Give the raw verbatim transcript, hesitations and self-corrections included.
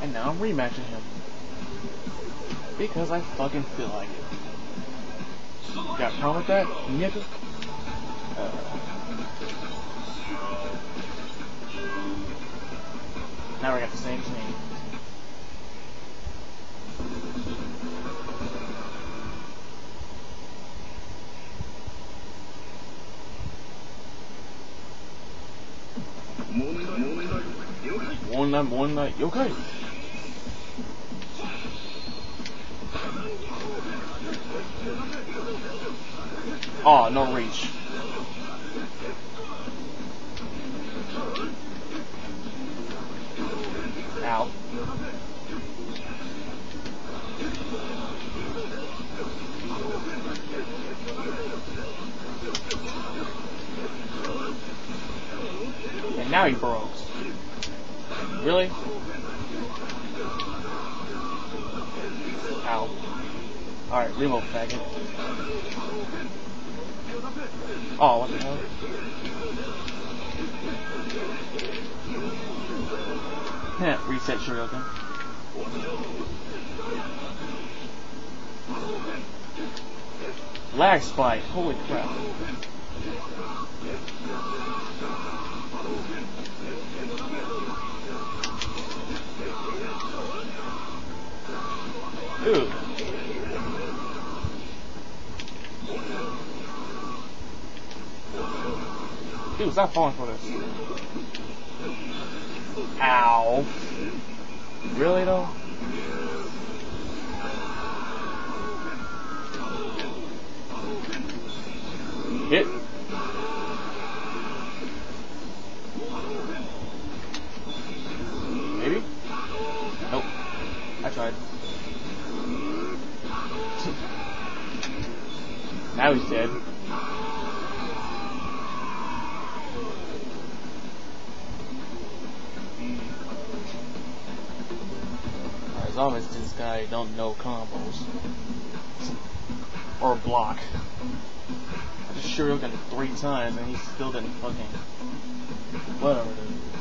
And now I'm rematching him. Because I fucking feel like it. Got a problem with that, nigga? Uh, now we got the same team. One night, one night, yokai. Oh, no reach. Ow. And now he broke. Really? Ow. Alright, remote faggot. Oh, what the hell? Yeah, reset Shoryuken. Lag spike, holy crap. Dude. Dude, stop falling for this. Ow. Really though? Hit. Maybe? Nope. I tried. Now he's dead. As long as this guy don't know combos or block. I just Shoryuken three times and he still didn't fucking whatever dude.